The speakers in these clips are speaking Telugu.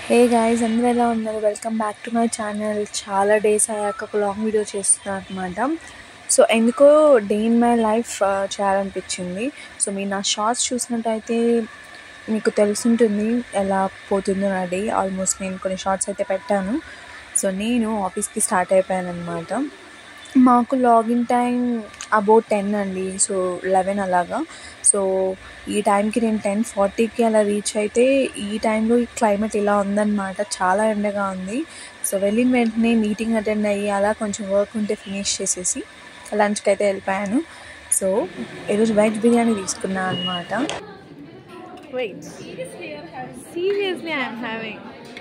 హే గాయ్స్, అందరూ ఎలా ఉన్నారు? Welcome back to my channel. చాలా డేస్ అయ్యాక ఒక లాంగ్ వీడియో చేస్తున్నాను అనమాట. సో ఎందుకో డే ఇన్ మై లైఫ్ చేయాలనిపించింది. సో మీరు నా షార్ట్స్ చూసినట్టయితే మీకు తెలుసుంటుంది ఎలా పోతుందో నా డే. ఆల్మోస్ట్ నేను కొన్ని షార్ట్స్ అయితే పెట్టాను. సో నేను ఆఫీస్కి స్టార్ట్ అయిపోయాను అనమాట. మాకు లాగిన్ టైం అబౌట్ 10 అండి. సో 11 అలాగా. సో ఈ టైంకి నేను 10:40కి అలా రీచ్ అయితే ఈ టైంలో ఈ క్లైమేట్ ఇలా ఉందన్నమాట. చాలా ఎండగా ఉంది. సో వెళ్ళిన వెంటనే మీటింగ్ అటెండ్ అయ్యి అలా కొంచెం వర్క్ ఉంటే ఫినిష్ చేసేసి లంచ్కి అయితే వెళ్ళిపోయాను. సో ఈరోజు వెజ్ బిర్యానీ తీసుకున్నాను అనమాట. Wait. Seriously, I'm having.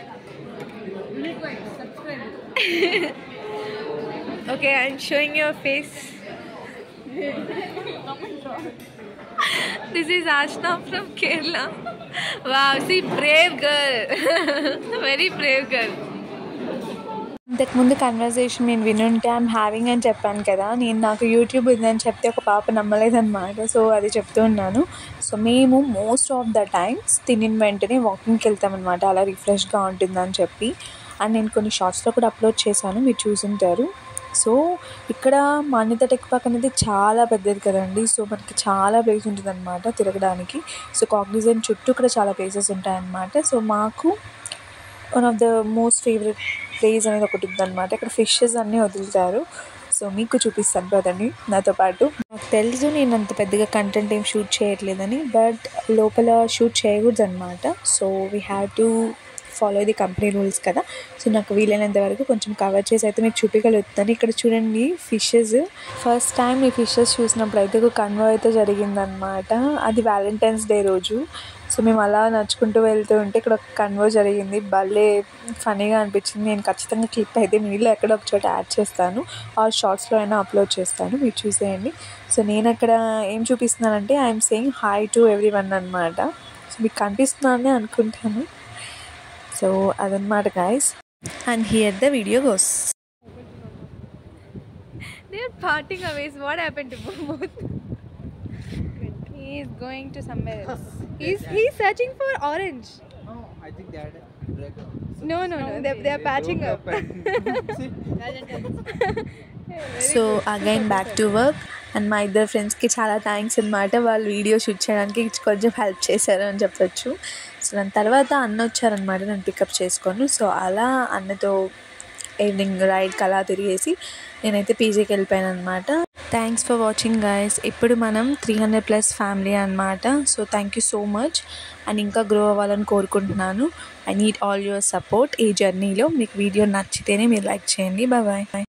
Okay, I'm showing your face. This is Ashna from Kerala. Wow, see, brave girl. Very brave girl. ఇంతకుముందు కన్వర్జేషన్ నేను వినుంటే ఐఎమ్ హ్యావింగ్ అని చెప్పాను కదా. నాకు యూట్యూబ్ ఉందని చెప్తే ఒక పాప నమ్మలేదన్నమాట. సో అది చెప్తూ ఉన్నాను. సో మేము మోస్ట్ ఆఫ్ ద టైమ్స్ తినిన వెంటనే వాకింగ్కి వెళ్తామన్నమాట. అలా రిఫ్రెష్గా ఉంటుందని చెప్పి. అండ్ నేను కొన్ని షార్ట్స్లో కూడా అప్లోడ్ చేశాను, మీరు చూసుంటారు. సో ఇక్కడ మాన్యత టెక్ పార్క్ అనేది చాలా పెద్దది కదండి. సో మనకి చాలా ప్లేస్ ఉంటుంది అనమాట తిరగడానికి. సో కాగ్నిజెంట్ చుట్టూ కూడా చాలా ప్లేసెస్ ఉంటాయన్నమాట. సో మాకు one of the most favourite place అనేది ఒకటి ఉందన్నమాట. ఇక్కడ ఫిషెస్ అన్నీ వదులుతారు. సో మీకు చూపిస్తాను కదండి నాతో పాటు. నాకు తెలుసు నేను అంత పెద్దగా కంటెంట్ ఏం షూట్ చేయట్లేదని, బట్ లోపల షూట్ చేయకూడదు అనమాట. So we have to follow the company rules కదా. సో నాకు వీలైనంత వరకు కొంచెం కవర్ చేసి అయితే మీకు చూపించగలుగుతాను. ఇక్కడ చూడండి ఫిషెస్. ఫస్ట్ టైం ఈ ఫిషెస్ చూసినప్పుడు అయితే ఒక కన్వో అయితే జరిగిందనమాట. అది వ్యాలంటైన్స్ డే రోజు. సో మేము అలా నడుచుకుంటూ వెళ్తూ ఉంటే ఇక్కడ ఒక కన్వో జరిగింది. భలే ఫనీగా అనిపించింది. నేను ఖచ్చితంగా క్లిప్ అయితే మీలో ఎక్కడ ఒక చోట యాడ్ చేస్తాను, ఆ షార్ట్స్లో అయినా అప్లోడ్ చేస్తాను, మీరు చూసేయండి. సో నేను అక్కడ ఏం చూపిస్తున్నానంటే I'm saying hi to everyone అనమాట. సో మీకు కనిపిస్తున్నానే అనుకుంటాను. సో అదనమాట guys. And here the video goes. They are parting ways. What happened to both? He is going to somewhere else. He's searching for orange. No, I think they had a break. No. They are patching up. So again back to work. And మా ఇద్దరు ఫ్రెండ్స్కి చాలా థ్యాంక్స్ అనమాట. వాళ్ళు వీడియో షూట్ చేయడానికి కొంచెం హెల్ప్ చేశారు అని చెప్పొచ్చు. సో దాని తర్వాత అన్న వచ్చారనమాట నన్ను పికప్ చేసుకొని. సో అలా అన్నతో ఈవినింగ్ రైడ్కి అలా తిరిగేసి నేనైతే పీజీకి వెళ్ళిపోయాను అనమాట. Thanks for watching guys. ఇప్పుడు మనం 300+ ఫ్యామిలీ అనమాట. So thank you so much. And ఇంకా గ్రో అవ్వాలని కోరుకుంటున్నాను. I need all your support ఈ జర్నీలో. మీకు వీడియో నచ్చితేనే మీరు లైక్ చేయండి. బాయ్.